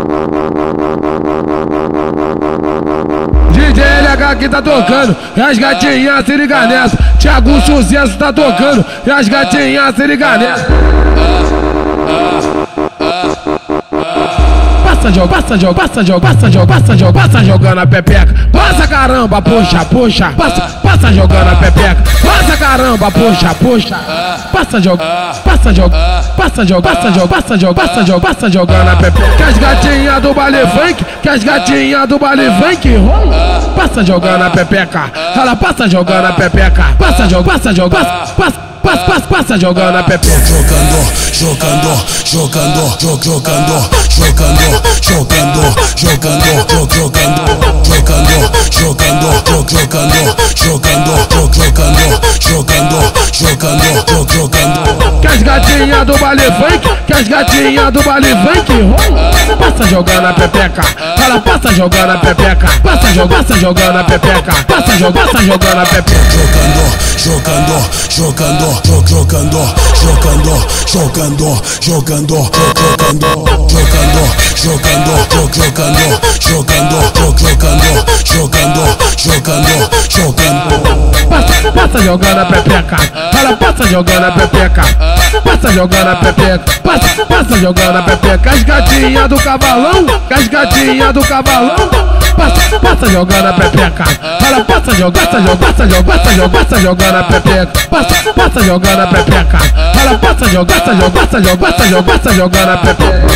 DJ LH que tá tocando, e as gatinhas se liga nessa. Thiago Sucesso tá tocando, e as gatinhas se liga nessa. Passa jogando a pepeca. Passa caramba, puxa, puxa. Passa jogando a pepeca. Passa caramba, puxa, puxa. Passa jogando a pepeca. Que as gatinhas do baile funk, que as gatinhas do baile funk. Passa jogando a pepeca. Ela passa jogando a pepeca. Passa jogando a pepeca. Que as gatinhas do baile funk, que as gatinhas do baile funk. Passa jogando a pepeca. Ela passa jogando a pepeca. Passa jogando a pepeca. Passa jogando a pepeca. Passa jogando a pepeca. Ela passa jogando a pepeca. Passa jogando a pepeca. Passa jogando a pepeca. As gatinhas do cavalão, as gatinhas do cavalão. Passa jogando a pepeca. Ela passa jogando a pepeca. Passa jogando a pepeca. Ela passa jogando a pepeca.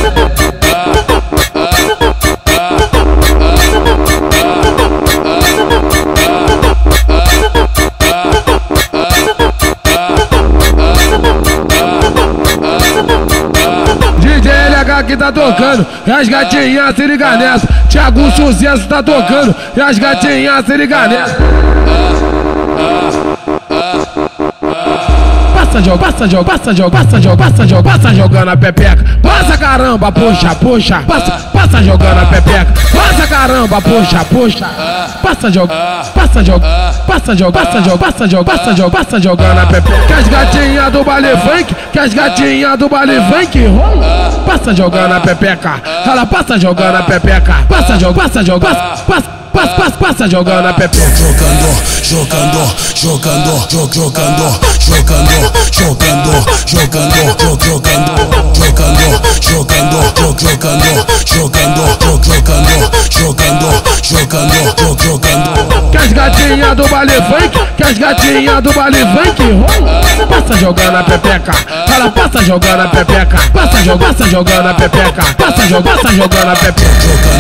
DJ LH que tá tocando, e as gatinhas se liga nessa. Thiago Sucesso tá tocando, e as gatinhas se liga nessa. Passa jogando a pepeca. Passa caramba, puxa, puxa. Passa jogando a pepeca. Passa caramba, puxa, puxa. Passa jogando a pepeca. Que as gatinhas do baile funk, que as gatinhas do baile funk. Passa jogando a pepeca. Ela passa jogando a pepeca. Passa jogando a pepeca. Que as gatinhas do baile funk, que as gatinhas do baile funk. Passa jogando a pepeca. Ela passa jogando a pepeca. Passa jogando a pepeca. Passa jogando a pepeca.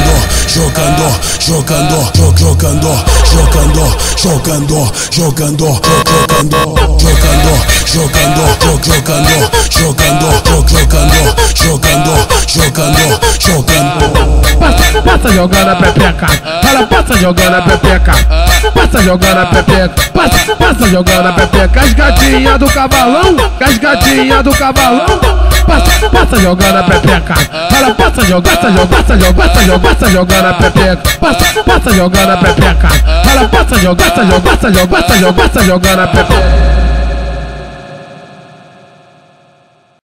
Passa jogando a pepeca. Ela passa jogando a pepeca. Passa jogando a pepeca. Passa jogando a pepeca. As gatinhas do cavalão, as gatinhas do cavalão. Passa jogando a pepeca. Ela passa jogando a pepeca. Passa jogando a pepeca. Ela passa jogando a pepeca.